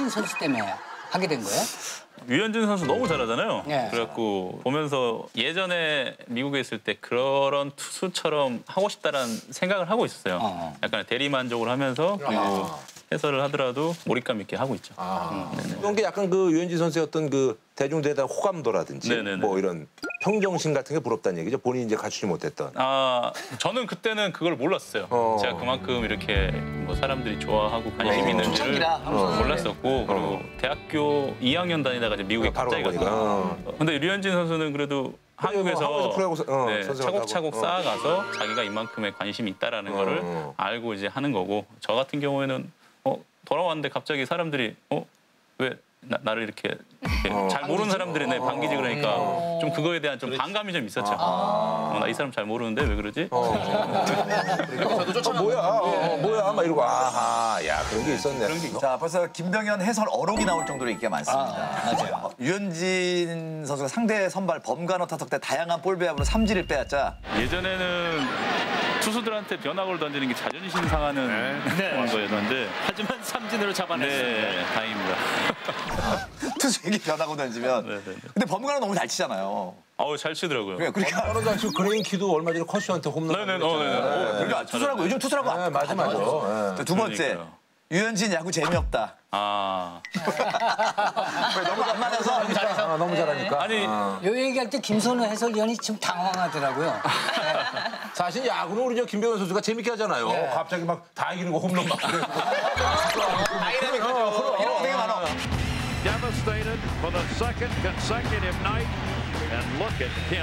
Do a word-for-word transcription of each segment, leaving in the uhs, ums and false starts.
류현진 선수 때문에 하게 된 거예요? 류현진 선수 너무 잘하잖아요. 네. 그래갖고 보면서 예전에 미국에 있을 때 그런 투수처럼 하고 싶다라는 생각을 하고 있었어요. 어. 약간 대리만족을 하면서 그리고 아. 해설을 하더라도 몰입감 있게 하고 있죠. 아. 그런 게 약간 그 류현진 선수의 어떤 그 대중들에 대한 호감도라든지 네네네. 뭐 이런 평정심 같은 게 부럽다는 얘기죠. 본인이 이제 갖추지 못했던. 아 저는 그때는 그걸 몰랐어요. 어. 제가 그만큼 이렇게 뭐 사람들이 좋아하고 관심 어. 있는 줄을 초창기라. 어, 몰랐었고 그리고 대학교 이 학년 다니다가 이제 미국에 바로 갑자기 가보니까. 갔어요. 어. 근데 류현진 선수는 그래도 한국에서, 한국에서 프로야구 어, 네, 선수를 차곡차곡 하고. 어. 쌓아가서 자기가 이만큼의 관심이 있다라는 어. 거를 알고 이제 하는 거고 저 같은 경우에는 어, 돌아왔는데 갑자기 사람들이 어? 왜 나, 나를 이렇게, 이렇게 어. 잘 모르는 사람들이 내 반기지 그러니까 좀 그거에 대한 좀 반감이 좀 있었죠. 어, 나 이 사람 잘 모르는데 왜 그러지? 저도 쫓아 뭐야, 어, 뭐야, 막 이러고 아하, 야 그런 게 있었네. 그런 게 있죠. 자, 벌써 김병현 해설 어록이 나올 정도로 인기가 많습니다. 맞아요. 류현진 선수가 상대 선발 범간호 타석 때 다양한 볼 배합으로 삼진을 빼앗자 예전에는 투수들한테 변화구를 던지는 게 자존심 상하는 그런 거였는데 하지만 삼진으로 잡아냈습니다. 네, 다행입니다. 투수에게 변하고 던지면. 네, 네, 네. 근데 범간호 너무 잘 치잖아요. 어우 잘 치더라고요. 그래, 그러니까. 어느 날 지금 그레인키도 얼마 전에 커쇼한테 홈런. 네네, 어, 네네. 어, 그러니까 투수라고 요즘 투수라고 네, 맞아, 맞아. 네. 두 번째, 그러니까요. 유현진 야구 재미없다. 아 왜 너무 안 맞아서? 아, 너무 잘하니까. 아니 어. 요 얘기할 때 김선우 해설위원이 좀 당황하더라고요. 사실 야구는 우리 저 김병현 선수가 재밌게 하잖아요. 갑자기 막 다 이기는 거 홈런 막 그래. 다이나믹하죠. 이런 거 되게 많아. Devastated for the second consecutive night, and look at him.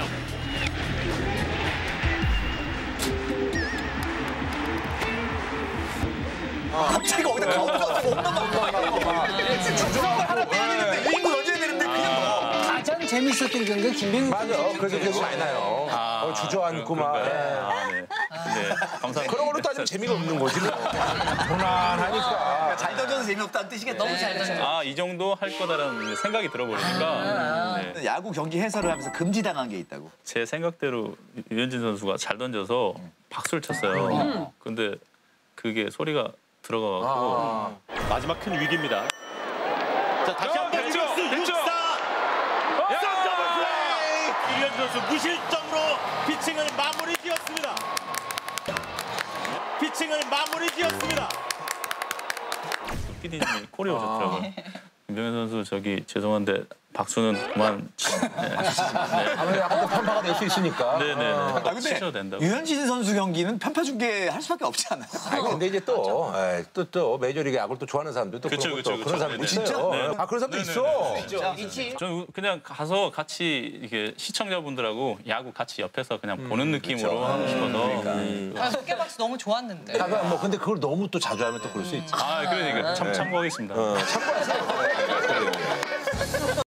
갑자기 거기다 가운데 가서 홈런 막 주전을 하나 때리는데 이인구 던져야 되는데 그냥 뭐. 가장 재밌었던 경기가 김병현 맞아. 선수. 그래서 기억이 많이 나요. 아, 어, 주저앉고 막. 그런가요? 예. 아, 네. 네, 감사합니다. 그런 걸로 따지면 재미가 없는 거지. 뭐. 무난하니까. 잘 던져서 재미없다는 뜻이겠다. 너무 잘 던져. 아, 이 정도 할 거다라는 생각이 들어버리니까 네. 야구 경기 해설을 하면서 금지당한 게 있다고. 제 생각대로 유현진 선수가 잘 던져서 박수를 쳤어요. 근데 그게 소리가 들어가고 마지막 큰 위기입니다. 자, 다시 한번 됐죠? 유격수 됐죠? 육사. 더블 플레이. 유현진 선수 무실점으로 피칭을 마무리 지었습니다. 피칭을 마무리 지었습니다. 피디님이 콜이 오셨더라고요. 김병현 선수 저기 죄송한데 박수는 그만 치. 네. 아무래도 약간 또 편파가 될 수 있으니까. 네네네. 아, 근데 치셔도 된다고. 유현진 선수 경기는 편파 중계 할 수밖에 없지 않아요? 아니, 근데 이제 또, 에, 또, 또, 메이저리그 야구를 또 좋아하는 사람들 또 그쵸, 그런, 그쵸, 것도, 그쵸. 그런 사람들 네네. 있어요. 진짜? 네. 아, 그런 사람도 네네네. 있어. 저는 그냥 가서 같이 이렇게 시청자분들하고 야구 같이 옆에서 그냥 보는 느낌으로 하고 싶어서. 아, 어깨박수 너무 좋았는데. 아, 뭐, 근데 그걸 너무 또 자주 하면 또 그럴 수 있지. 아, 그러니까 참 참고하겠습니다. 참고하세요.